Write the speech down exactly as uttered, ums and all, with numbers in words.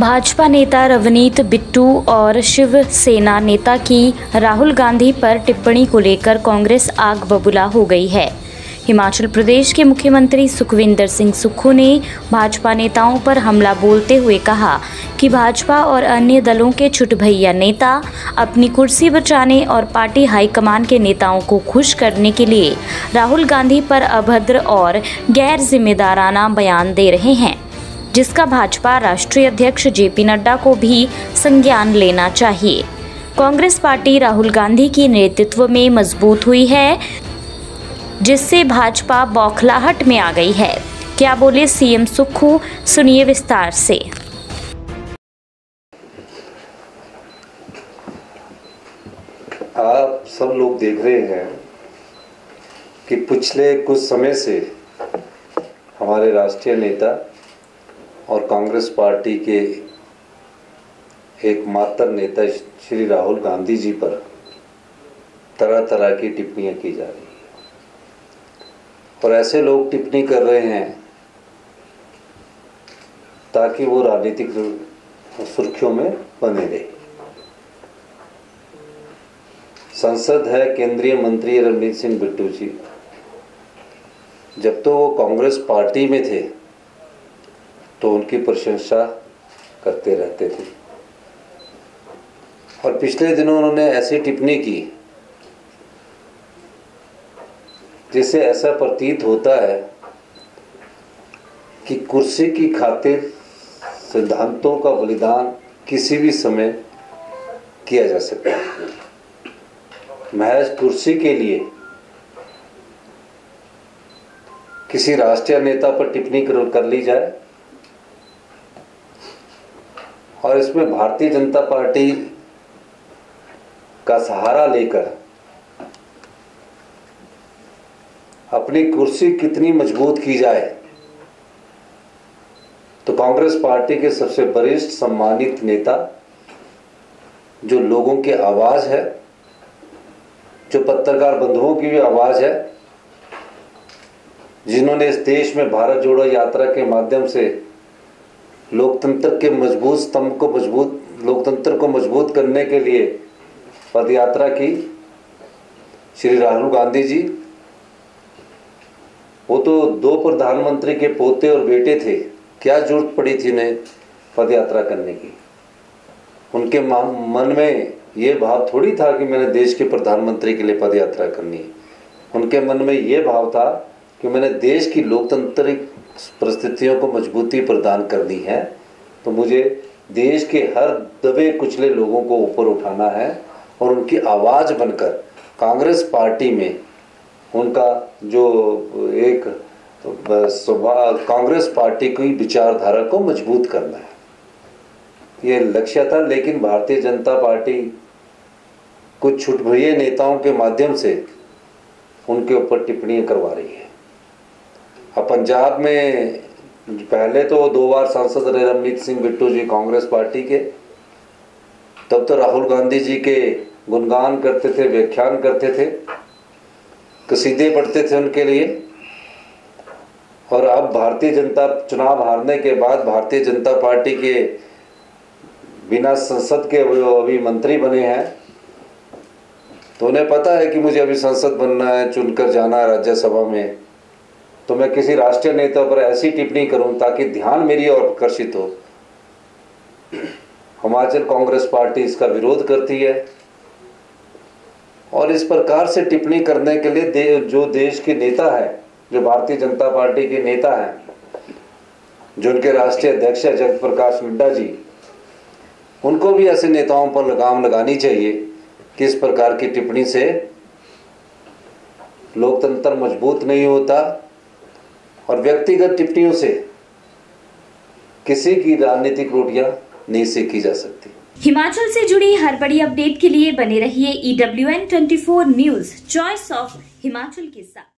भाजपा नेता रवनीत बिट्टू और शिवसेना नेता की राहुल गांधी पर टिप्पणी को लेकर कांग्रेस आग बबूला हो गई है। हिमाचल प्रदेश के मुख्यमंत्री सुखविंदर सिंह सुक्खू ने भाजपा नेताओं पर हमला बोलते हुए कहा कि भाजपा और अन्य दलों के छुटभैया नेता अपनी कुर्सी बचाने और पार्टी हाईकमान के नेताओं को खुश करने के लिए राहुल गांधी पर अभद्र और गैर जिम्मेदाराना बयान दे रहे हैं, जिसका भाजपा राष्ट्रीय अध्यक्ष जेपी नड्डा को भी संज्ञान लेना चाहिए। कांग्रेस पार्टी राहुल गांधी की नेतृत्व में मजबूत हुई है, जिससे भाजपा बौखलाहट में आ गई है। क्या बोले सीएम सुक्खू, सुनिए विस्तार से। आप सब लोग देख रहे हैं कि पिछले कुछ समय से हमारे राष्ट्रीय नेता और कांग्रेस पार्टी के एकमात्र नेता श्री राहुल गांधी जी पर तरह तरह की टिप्पणियां की जा रही है और ऐसे लोग टिप्पणी कर रहे हैं ताकि वो राजनीतिक सुर्खियों में बने रहे। संसद है, केंद्रीय मंत्री रवनीत सिंह बिट्टू जी, जब तो वो कांग्रेस पार्टी में थे तो उनकी प्रशंसा करते रहते थे और पिछले दिनों उन्होंने ऐसी टिप्पणी की जिससे ऐसा प्रतीत होता है कि कुर्सी की खातिर सिद्धांतों का बलिदान किसी भी समय किया जा सकता है। महज कुर्सी के लिए किसी राष्ट्रीय नेता पर टिप्पणी कर ली जाए और इसमें भारतीय जनता पार्टी का सहारा लेकर अपनी कुर्सी कितनी मजबूत की जाए, तो कांग्रेस पार्टी के सबसे वरिष्ठ सम्मानित नेता, जो लोगों की आवाज है, जो पत्रकार बंधुओं की भी आवाज है, जिन्होंने इस देश में भारत जोड़ो यात्रा के माध्यम से लोकतंत्र के मजबूत स्तंभ को मजबूत लोकतंत्र को मजबूत करने के लिए पदयात्रा की, श्री राहुल गांधी जी, वो तो दो प्रधानमंत्री के पोते और बेटे थे, क्या जरूरत पड़ी थी उन्हें पदयात्रा करने की। उनके मन में ये भाव थोड़ी था कि मैंने देश के प्रधानमंत्री के लिए पदयात्रा करनी है। उनके मन में ये भाव था कि मैंने देश की लोकतांत्रिक परिस्थितियों को मजबूती प्रदान करनी है, तो मुझे देश के हर दबे कुचले लोगों को ऊपर उठाना है और उनकी आवाज़ बनकर कांग्रेस पार्टी में उनका जो एक स्वभाव, कांग्रेस पार्टी की विचारधारा को मजबूत करना है, ये लक्ष्य था। लेकिन भारतीय जनता पार्टी कुछ छुटभैये नेताओं के माध्यम से उनके ऊपर टिप्पणियां करवा रही है। अब पंजाब में पहले तो दो बार सांसद रहे रवनीत सिंह बिट्टू जी कांग्रेस पार्टी के, तब तो राहुल गांधी जी के गुणगान करते थे, व्याख्यान करते थे, कसीदे पढ़ते थे उनके लिए। और अब भारतीय जनता चुनाव हारने के बाद भारतीय जनता पार्टी के बिना संसद के वो अभी मंत्री बने हैं, तो उन्हें पता है कि मुझे अभी संसद बनना है, चुनकर जाना है राज्यसभा में, तो मैं किसी राष्ट्रीय नेता पर ऐसी टिप्पणी करूं ताकि ध्यान मेरी ओर आकर्षित हो। हिमाचल कांग्रेस पार्टी इसका विरोध करती है और इस प्रकार से टिप्पणी करने के लिए दे, जो देश के नेता है, जो भारतीय जनता पार्टी के नेता हैं, जो उनके राष्ट्रीय अध्यक्ष है जगत प्रकाश नड्डा जी, उनको भी ऐसे नेताओं पर लगाम लगानी चाहिए कि इस प्रकार की टिप्पणी से लोकतंत्र मजबूत नहीं होता और व्यक्तिगत टिप्पणियों से किसी की राजनीतिक रोटियां नहीं सेकी जा सकती। हिमाचल से जुड़ी हर बड़ी अपडेट के लिए बने रहिए E W N twenty four news, choice of Himachal के साथ।